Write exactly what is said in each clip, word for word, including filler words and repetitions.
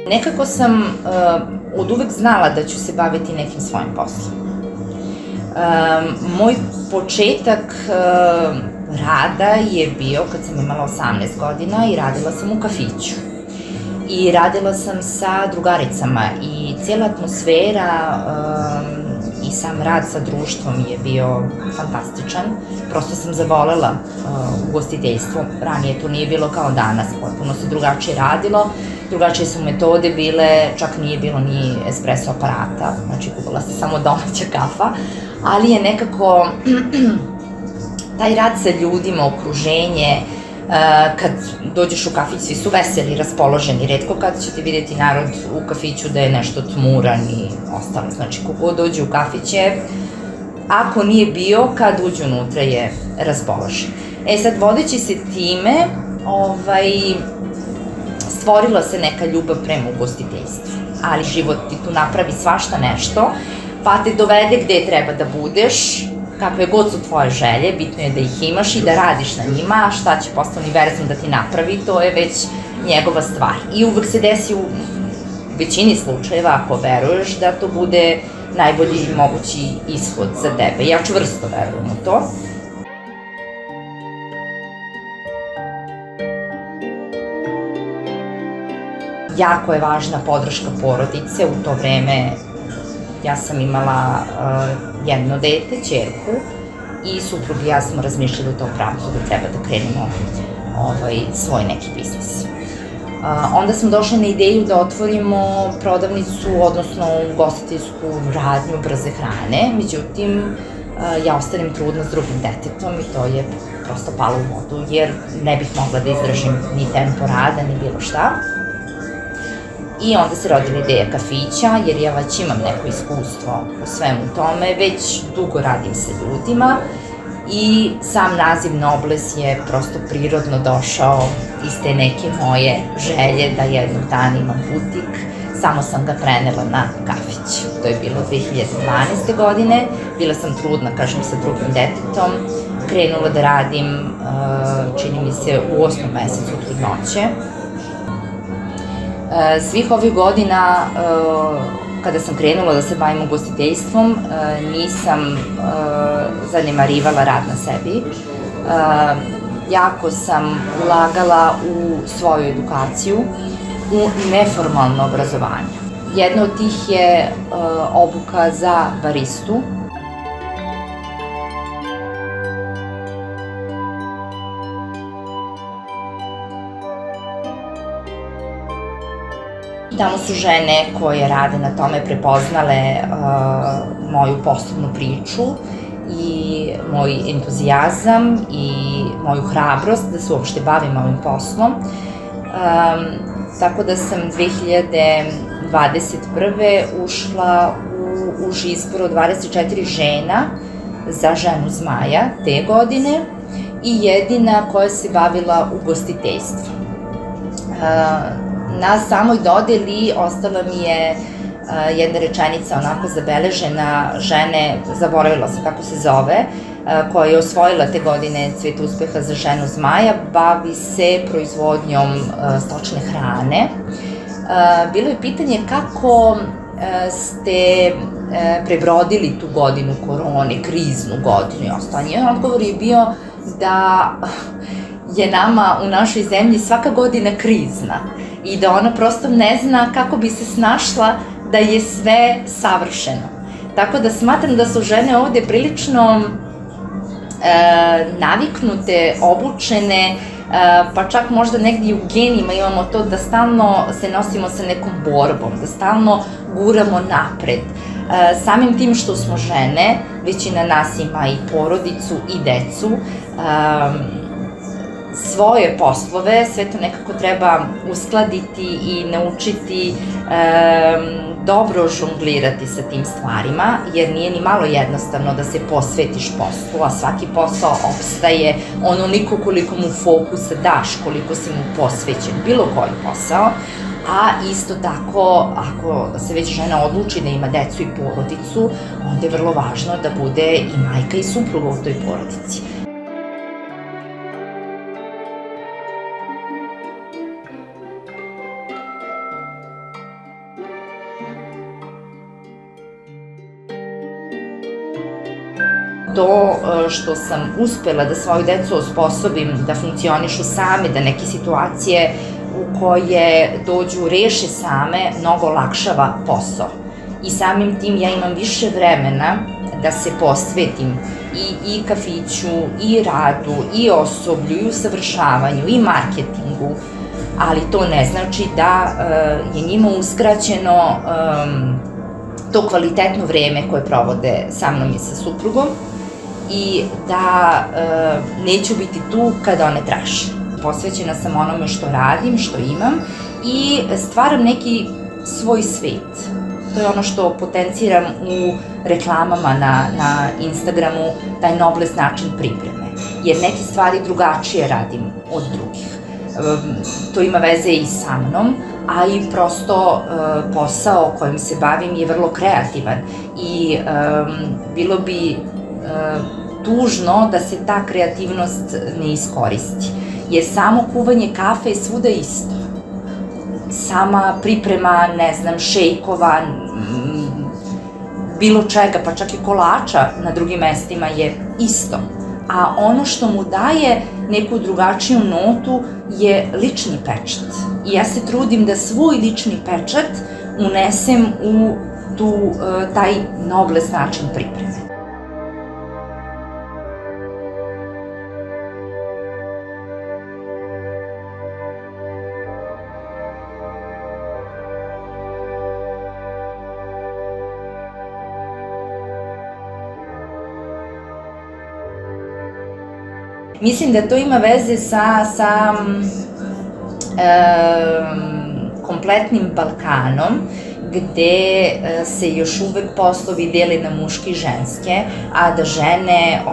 Nekako sam od uvek znala da ću se baviti nekim svojim poslom. Moj početak rada je bio kad sam imala osamnaest godina i radila sam u kafiću. I radila sam sa drugaricama i cijela atmosfera i sam rad sa društvom je bio fantastičan. Prosto sam zavolela ugostiteljstvo. Ranije to nije bilo kao danas, potpuno se drugačije radilo. Drugačije su metode bile, čak nije bilo ni espresso aparata, znači kupovala se samo domaća kafa, ali je nekako taj rad sa ljudima, okruženje, kad dođeš u kafić, svi su veseli, raspoloženi, retko kada ćete vidjeti narod u kafiću da je nešto tmuran i ostalo, znači kako dođe u kafiće, ako nije bio, kad uđe unutra je raspoložen. E sad, vodeći se time, ovaj, stvorila se neka ljubav prema ugostiteljstvu, ali život ti tu napravi svašta nešto, pa te dovede gde treba da budeš, kakve god su tvoje želje, bitno je da ih imaš i da radiš na njima, a šta će posle univerzum da ti napravi, to je već njegova stvar. I uvek se desi u većini slučajeva, ako veruješ, da to bude najbolji mogući ishod za tebe. Ja čvrsto verujem u to. Jako je važna podrška porodice. U to vreme ja sam imala jedno dete, ćerku, i suprug i ja smo razmišljali u tom pravcu da treba da krenemo svoj neki biznis. Onda smo došli na ideju da otvorimo prodavnicu, odnosno ugostiteljsku radnju brze hrane, međutim, ja ostanem trudna s drugim detetom i to je prosto palo u vodu, jer ne bih mogla da izdržim ni tempo rada, ni bilo šta. I onda se rodila ideja kafića, jer ja već imam neko iskustvo u svemu tome, već dugo radim sa ljudima i sam naziv Nobles je prosto prirodno došao iz te neke moje želje da jednog dana imam butik, samo sam ga prenela na kafić. To je bilo dve hiljade dvanaeste. godine, bila sam trudna, kažem, sa drugim detetom, krenula da radim, čini mi se, u osmom mesecu trudnoće. Svih ovih godina, kada sam krenula da se bavim ugostiteljstvom, nisam zanemarivala rad na sebi. Jako sam ulagala u svoju edukaciju, u neformalno obrazovanje. Jedna od tih je obuka za baristu. Tamo su žene koje rade na tome prepoznale moju poslovnu priču i moj entuzijazam i moju hrabrost da se uopšte bavim ovim poslom. Tako da sam dve hiljade dvadeset prve. ušla u uži izbor od dvadeset četiri žena za ženu zmaja te godine i jedina koja se bavila ugostiteljstvom. Na samoj dodeli ostala mi je jedna rečenica onako zabeležena žene, zaboravila sam kako se zove, koja je osvojila te godine Cvet uspeha za ženu zmaja, bavi se proizvodnjom stočne hrane. Bilo je pitanje kako ste prebrodili tu godinu korone, kriznu godinu i ostalo. Njen odgovor je bio da je nama u našoj zemlji svaka godina krizna i da ona prosto ne zna kako bi se snašla da je sve savršeno. Tako da smatram da su žene ovde prilično naviknute, obučene, pa čak možda negdje u genima imamo to da stalno se nosimo sa nekom borbom, da stalno guramo napred. Samim tim što smo žene, većina nas ima i porodicu i decu, svoje poslove, sve to nekako treba uskladiti i naučiti dobro žonglirati sa tim stvarima, jer nije ni malo jednostavno da se posvetiš poslu, a svaki posao opstaje onoliko koliko mu fokusa daš, koliko si mu posvećen, bilo koji posao, a isto tako, ako se već žena odluči da ima decu i porodicu, onda je vrlo važno da bude i majka i supruga u toj porodici. to što sam uspela da svoju decu osposobim da funkcionišu same, da neke situacije u koje dođu reše same, mnogo olakšava posao. I samim tim ja imam više vremena da se posvetim i kafiću, i radu, i osoblju, i usavršavanju, i marketingu, ali to ne znači da je njima uskraćeno to kvalitetno vreme koje provode sa mnom i sa suprugom i da neću biti tu kada one traže. Posvećena sam onome što radim, što imam i stvaram neki svoj svet. To je ono što potenciram u reklamama na Instagramu, taj nobles način pripreme. Jer neke stvari drugačije radim od drugih. To ima veze i sa mnom, a i prosto posao kojim se bavim je vrlo kreativan i bilo bi tužno da se ta kreativnost ne iskoristi. Jer samo kuvanje kafe je svuda isto. Sama priprema, ne znam, šejkova, bilo čega, pa čak i kolača na drugim mestima je isto. A ono što mu daje neku drugačiju notu je lični pečat. I ja se trudim da svoj lični pečat unesem u taj nobles način pripreme. Mislim da to ima veze sa kompletnim Balkanom, gde se još uvek poslovi dele na muške i ženske, a da žene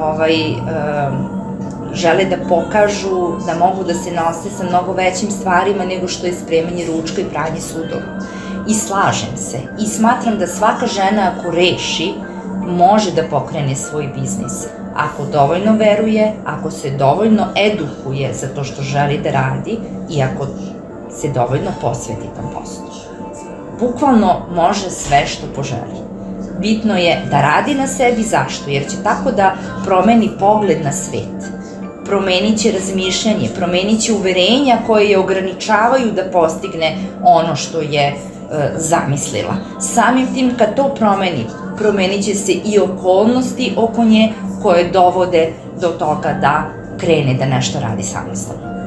žele da pokažu da mogu da se nose sa mnogo većim stvarima nego što je spremanje ručka i pranje sudova. I slažem se. I smatram da svaka žena ako reši, može da pokrene svoj biznis. Ako dovoljno veruje, ako se dovoljno edukuje za to što želi da radi i ako se dovoljno posveti tom poslu. Bukvalno može sve što poželi. Bitno je da radi na sebi. Zašto? Jer će tako da promeni pogled na svet. Promenit će razmišljanje, promenit će uverenja koje je ograničavaju da postigne ono što je zamislila. Samim tim kad to promeni, promenit će se i okolnosti oko nje koje dovode do toga da krene da nešto radi samostalno.